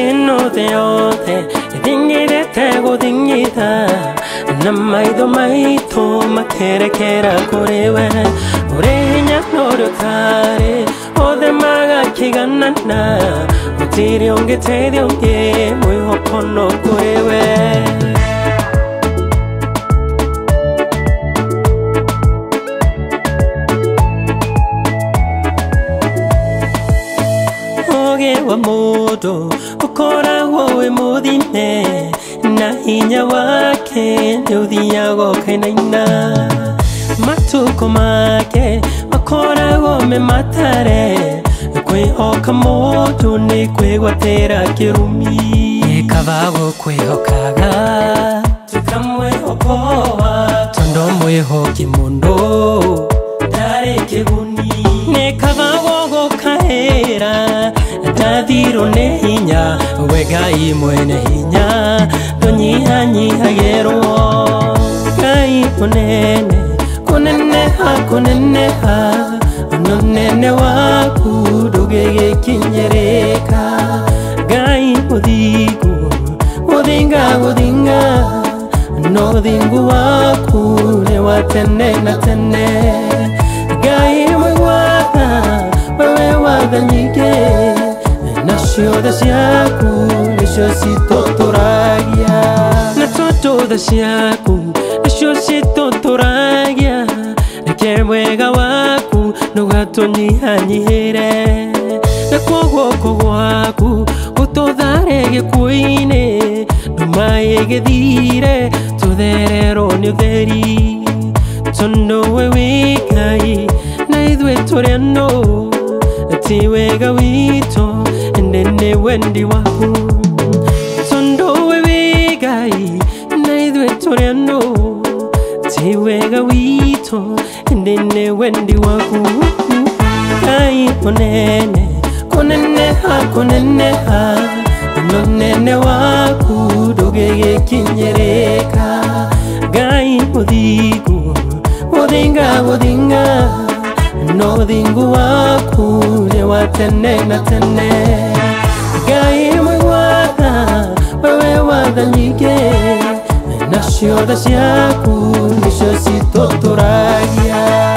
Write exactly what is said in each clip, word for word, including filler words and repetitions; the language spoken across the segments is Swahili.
Eno te ote Dingire te go dingita Namaido maito Makere kera korewe Oreña noro tare Ode maga kiganana Utiri onge te de onge Muy hopono korewe wa modo ukora wowe modine na hinya wake nudhiago kainaina matuko make ukora wome matare kwihoka modo ni kwigwatera kirumi ekavago kwihokaga tukamwe hokoa tondo mwihoki mundo dare kiguni nekavago go kaera Tadiro ne hinya, wega i mwene hinya Donyiha nyiha gero Gai konene, konene ha, konene ha Nonene waku, dogege kinyereka Gai odigu, odinga, odinga Nodingu waku, ne watene na tene Gai mwewada, mwewada nyige Nascio da siaku, nascio si totoragia Natoto da siaku, nascio si totoragia Nake mwega waku, no gato ni hanyire Nakogo kogo waku, utodarege kuine Numaege dire, tuderero ni uderi Tondo wewikai, naidwe toriano Tiwega wito, nene wendi waku Tondo wewigai, naidwe toriano Tiwega wito, nene wendi waku Gai konene, konene ha, konene ha Nonene waku, dogege kinyereka Gai odigu, odinga, odinga No dingu waku, ne watene na tene Gai mwewada, wewe wada nyige Nascio da siaku, nisho si totoragia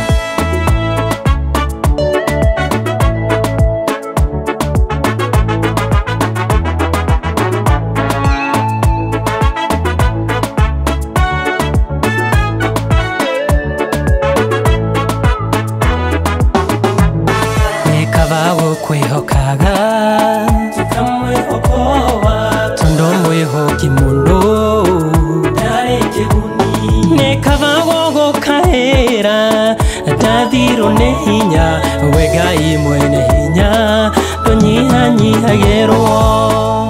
kwihokaga tukamwe hokoa tondo mwihoki mundo dare kiguni nekavago go kaera tadiro ne hinya wega i mwene hinya donyiha nyiha gero